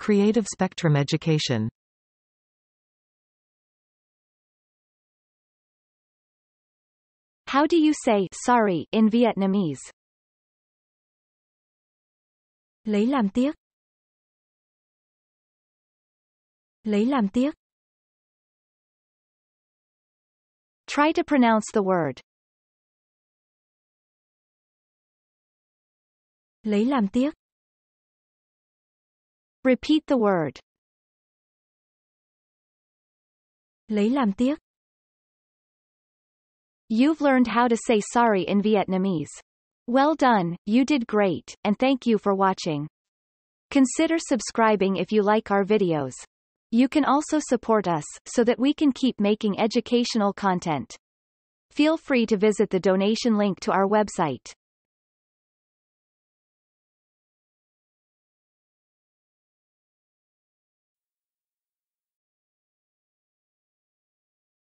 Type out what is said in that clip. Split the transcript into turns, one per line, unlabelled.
Creative spectrum education.
How do you say sorry in Vietnamese?
Lấy làm tiếc. Lấy làm tiếc.
Try to pronounce the word.
Lấy làm tiếc.
Repeat the word.
Lấy làm tiếc.
You've learned how to say sorry in Vietnamese. Well done, you did great, and thank you for watching. Consider subscribing if you like our videos. You can also support us, so that we can keep making educational content. Feel free to visit the donation link to our website.